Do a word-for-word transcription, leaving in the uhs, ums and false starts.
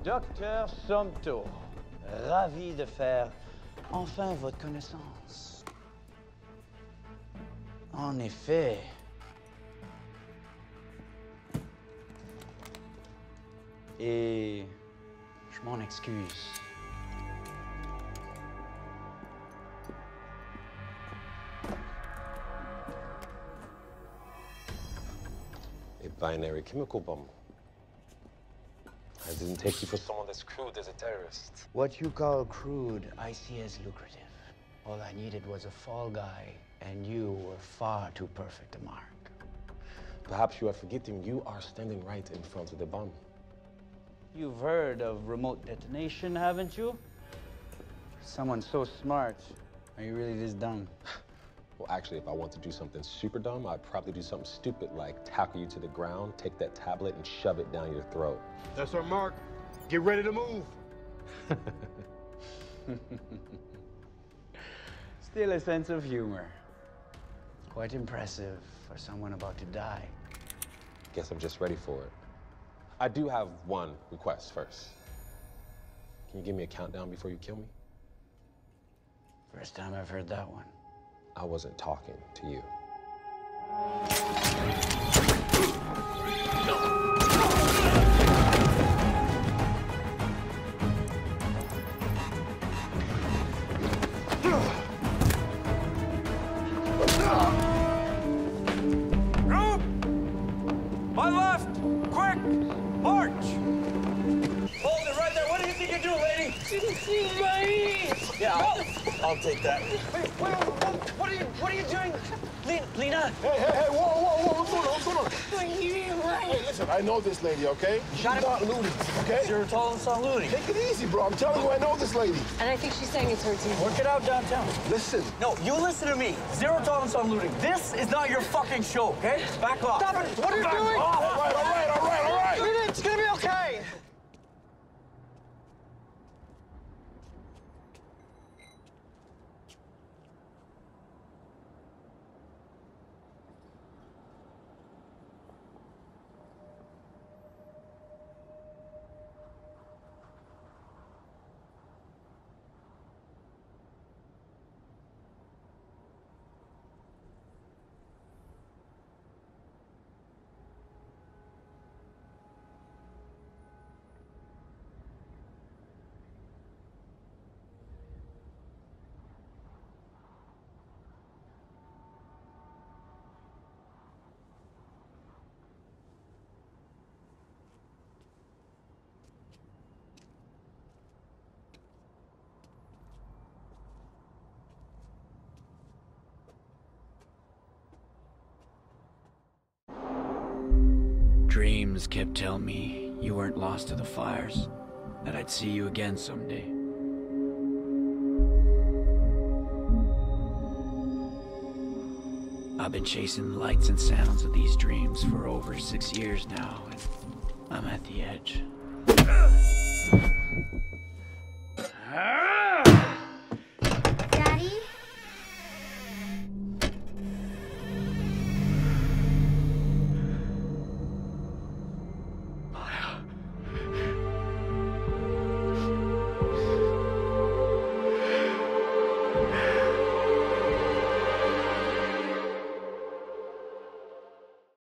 Docteur Sompto, ravi de faire enfin votre connaissance. En effet, et je m'en excuse. A binary chemical bomb. I didn't take you for someone that's crude as a terrorist. What you call crude, I see as lucrative. All I needed was a fall guy, and you were far too perfect a mark. Perhaps you are forgetting you are standing right in front of the bomb. You've heard of remote detonation, haven't you? Someone so smart, are you really this dumb? Well, actually, if I want to do something super dumb, I'd probably do something stupid like tackle you to the ground, take that tablet, and shove it down your throat. That's our mark. Get ready to move. Still a sense of humor. Quite impressive for someone about to die. Guess I'm just ready for it. I do have one request first. Can you give me a countdown before you kill me? First time I've heard that one. I wasn't talking to you. Group! On left! Quick! March! Hold it right there. What do you think you're doing, lady? Yeah, I'll, I'll take that. Wait, wait, wait, what are you, what are you doing? Lena, Lena. Hey, hey, hey, whoa, whoa, whoa, what's going on, what's going on? Hey, listen, I know this lady, okay? She's not looting, okay? Zero tolerance on looting. Take it easy, bro. I'm telling you, I know this lady. And I think she's saying it's her team. Work it out downtown. Listen. No, you listen to me. Zero tolerance on looting. This is not your fucking show, okay? Back off. Stop it! What are you Back doing? off. All right, all right, all right, all right. Lena, it's gonna be okay. Dreams kept telling me you weren't lost to the fires, that I'd see you again someday. I've been chasing the lights and sounds of these dreams for over six years now, and I'm at the edge.